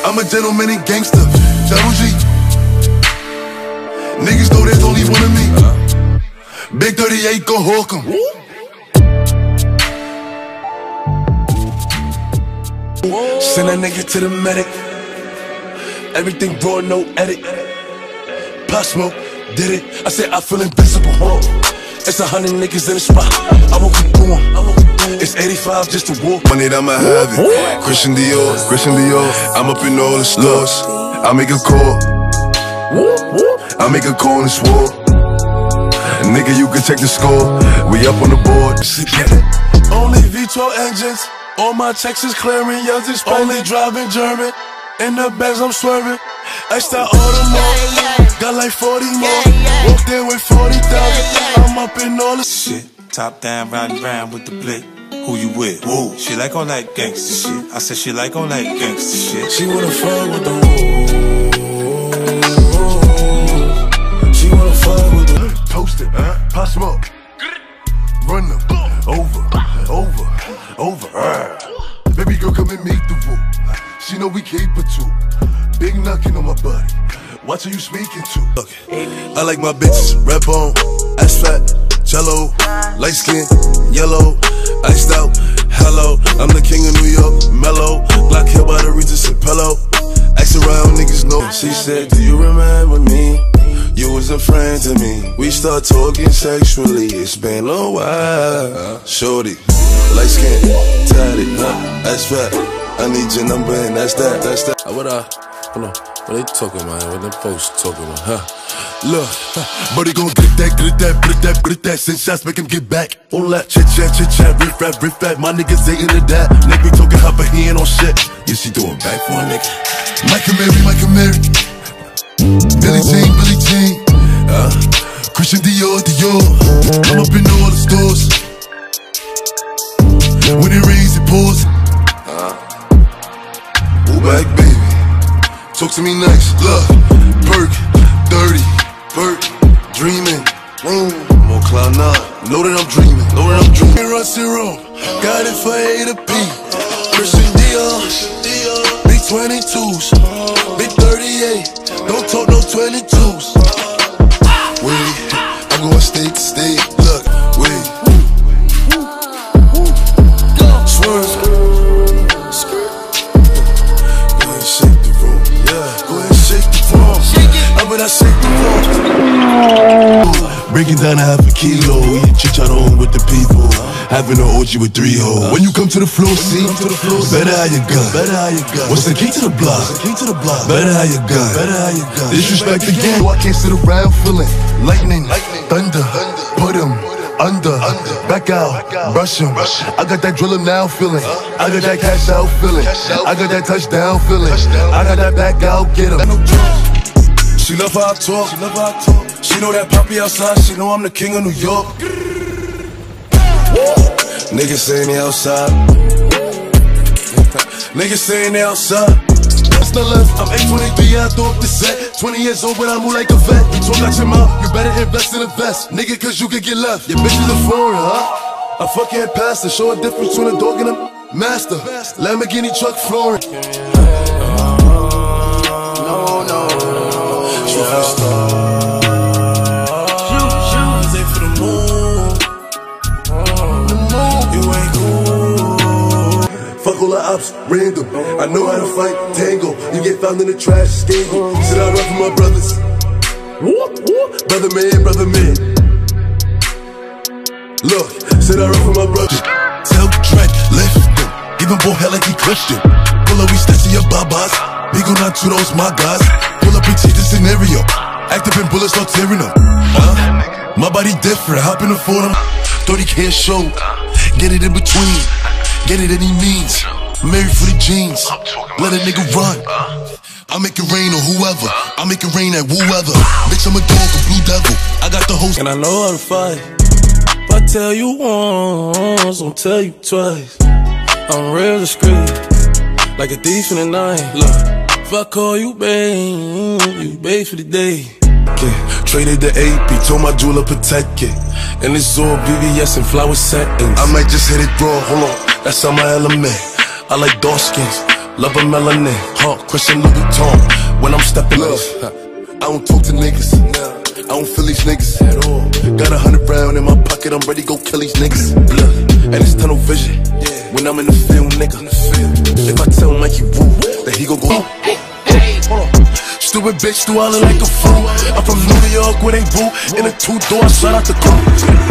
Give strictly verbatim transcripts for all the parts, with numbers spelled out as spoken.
I'm a gentleman and gangster. Double G. Niggas know there's only one of me. Big thirty-eight, go hawk 'em. Send that nigga to the medic. Everything raw, no edit. Pop Smoke, did it. I said I feel invincible. It's a hundred niggas in the spot. I won't keep going. It's eighty-five just to walk. Money that I'ma have it. Christian Dior, Christian Dior. I'm up in all the stores. I make a call. I make a call in this war. Nigga, you can check the score. We up on the board. Only V twelve engines. All my checks is clearing. Yours is only driving German. In the bags I'm swerving. Extra Audemars. Got like forty more. Walked there with forty thousand. I'm up in all the shit. Top down, riding round with the blick. Who you with? Whoa. She like all that gangsta shit. I said she like all that gangsta shit. She wanna fuck with the whole. She wanna fuck with the toasted, huh? Pop Smoke. Run them over, over, over. Uh. Baby girl, come and meet the woo. She know we keep it too. Big knocking on my body. What are you speaking to? Look, I like my bitches red bone, ass fat, jello, light skin, yellow, iced out. Hello, I'm the king of New York, mellow. Black hair by the Regis and pillow. Ask around, niggas know. She said, do you remember me? You was a friend to me. We start talking sexually. It's been a while. Shorty, light skin, tatted, huh? Ass fat. I need your number and that's that, that's that. What uh, hold on, what they talking about? What them folks talking about, huh? Look, buddy gon' get that, get that, get that, get that. Send shots, make him get back. All that chit chat, chit chat, riff rap, riff rap. My niggas ain't into that. Nigga be talking hot, but he ain't on shit. Yeah, she doing back for a nigga. Mike and Mary, Mike and Mary. Billie Jean, Billie Jean. Uh, Christian Dior, Dior. I'm up in all the stores. When it rains, it pours. Back, baby, talk to me nice. Look, perk, dirty, perk, dreaming. Mm, more cloud nine. Know that I'm dreaming. Know that I'm dreaming. Rusty room, got it for A to P. Christian Dior, big twenty-twos, big thirty-eight. Don't talk no twenty-twos. Wait, I'm going state to state. Look, wait, swerve. But I shake the room. Breaking down a half a kilo. Eating chicharron with the people. Having an orgy with three hoes. When you come to the floor, see, better have your gun. Better have your gun. What's the key to the block? Key to the block. Better have your gun. Better have your gun. Disrespect again. I can't sit around feeling lightning, thunder. Put him under, back out, brush him. I got that drill him now feeling. I got that cash out feeling. I got that touchdown feeling. I got that back out, get him. She love how I talk, she love how I talk. She know that poppy outside, she know I'm the king of New York. Niggas saying they outside. Niggas saying they outside. That's the left, I'm eight twenty-three, I throw up the set. Twenty years old, but I move like a vet. You talk out your mouth, you better invest in a vest. Nigga, cause you could get left. Your bitch is a foreign, huh? I fucking pastor, show a difference between a dog and a master. Lamborghini truck flooring. No, no. Shoot for the stars. Shoot, shoot. Aim for the moon. The moon. You ain't cool. Fuck all the ops, random. I know how to fight, tango. You get found in the trash, scandal. Sit I run for my brothers. Brother man, brother man. Look, sit I run for my brothers. Tell Drake, lift him. Give him boy hell like he Christian. Pull up, we stretching your babas. Big on not to those my guys. Pull up and change the scenario. Act up and bullets start tearing them. Uh, my body different, hop in the photo. thirty K show. Get it in between. Get it any means. Married for the jeans. Let a nigga run. I make it rain on whoever. I make it rain at whoever. Bitch, I'm a dog, a blue devil. I got the host. And I know how to fight. If I tell you once, I'll tell you twice. I'm real discreet, like a thief in the night. Look, if I call you babe, you babe for the day. Yeah, traded the A P, told my jeweler protect it. And it's all B B S and flower settings. I might just hit it raw, hold on, that's on my element. I like dark skins, love a melanin, huh? Christian Louis Vuitton. When I'm stepping up, I don't talk to niggas. I don't feel these niggas at all. Got a hundred round in my pocket, I'm ready to go kill these niggas. And it's tunnel vision. When I'm in the field, nigga. If I tell Mikey Woo that he gon' go. Stupid bitch, do I look like a fool? I'm from New York where they boo. In a two-door, shout out the coupe.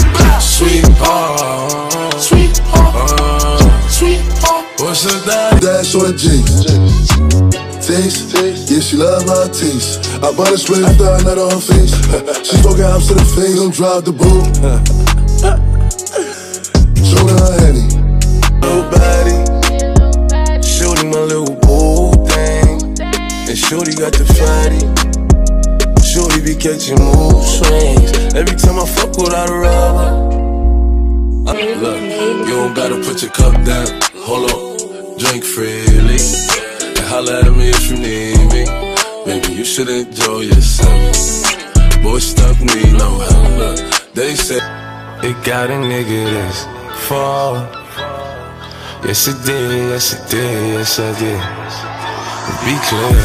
Sweetheart, sweetheart, sweetheart. What's up, that? Dash on the jeans. Taste, yeah, she love my taste. I bought a split after I nut on her face. She spoke out to the face, don't drive the boom. Show her Henny. Nobody, shorty my little boo thing. And shorty got the fatty. Shorty be catching mood swings. Every time I fuck without a rubber. Look, you don't gotta put your cup down. Hold on, drink freely. And holla at me if you need me. Baby, you should enjoy yourself. Boy, stuff need no help. Look, they say it got a nigga this fall. Yes it did, yes it did, yes I did. Be clear.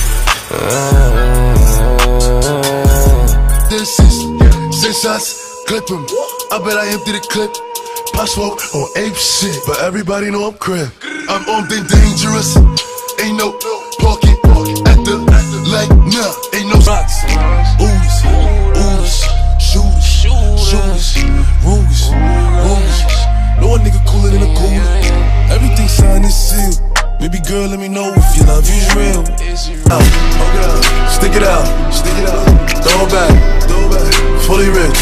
uh, This is six shots, clip him. I bet I empty the clip. Pop smoke on ape shit, but everybody know I'm crib. I'm armed and dangerous. Ain't no parking at the like nah. Ain't no rocks, ooze, ooze, shooters, shooters, rules, rules. No one nigga cooler than a cooler. Everything signed and sealed. Baby girl, let me know if your love is real. Out. Stick it out, stick it out. Throw it back, throw it back. Fully rich.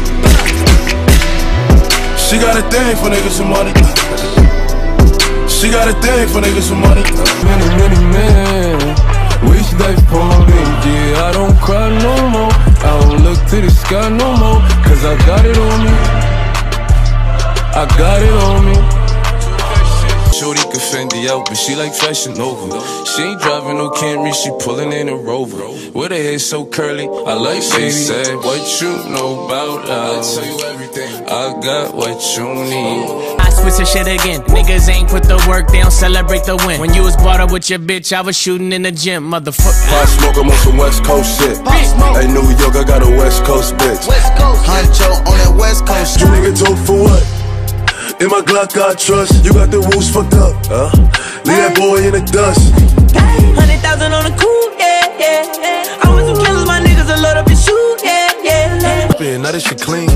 She got a thing for niggas with money. She got a thing for niggas with money. Many, many men wish they for me. Yeah, I don't cry no more. I don't look to the sky no more. Cause I got it on me. I got it on me. Shorty could Fendi out, but she like Fashion Nova. She ain't driving no Camry, she pulling in a Rover. With her hair so curly, I like she said, what you know about us? I tell you everything. I got what you need. I switch the shit again. Niggas ain't put the work, they don't celebrate the win. When you was brought up with your bitch, I was shooting in the gym, motherfucker. Pop smoke, I'm on some West Coast shit. Hey, New York, I got a West Coast bitch. West Coast, Huncho on that West Coast. You nigga talk for what? In my Glock, I trust. You got the rules fucked up, huh? Leave that boy in the dust. Hundred thousand on the cool, yeah, yeah, yeah. I want some killers, my niggas a load up and shoot, yeah, yeah, yeah. Now that shit clean.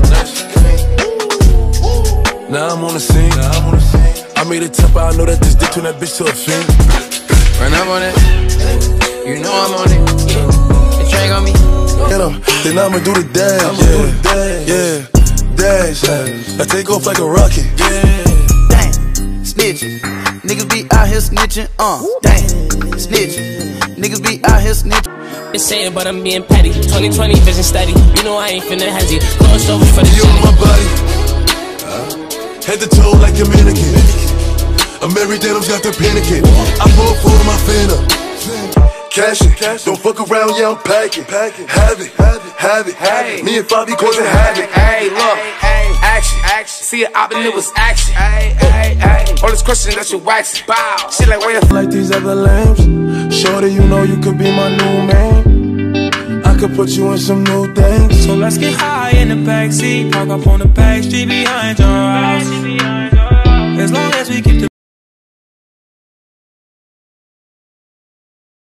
Now I'm on the scene. I made it tough, I know that this dick turn that bitch to a fiend. When I'm on it, you know I'm on it. The track on me. Get him, then I'ma do the dash. Yeah, yeah. Dash, I take off like a rocket. Yeah. Damn, snitching. Niggas be out here snitching. Uh, damn, snitching. Niggas be out here snitching. Been saying, but I'm being petty. twenty twenty vision steady. You know I ain't finna hezzy. Close over for the you on my body. Uh, head to toe like a mannequin. I'm every day, I've got the panicking. I pull for my Fanta. Cash it, don't fuck around, yeah, I'm packing. Have it, have it, have it. Me and Fabi causing havoc. Hey, look, action, action. See it out and it was action. All this question that you waxing. Bow, shit like where you like these other lames. Shorty, you know you could be my new man. I could put you in some new things. So let's get high in the backseat. Park up on the back street behind your eyes.